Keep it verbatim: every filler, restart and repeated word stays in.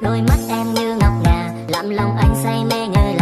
đôi mắt em như ngọc ngà làm lòng anh say mê ngời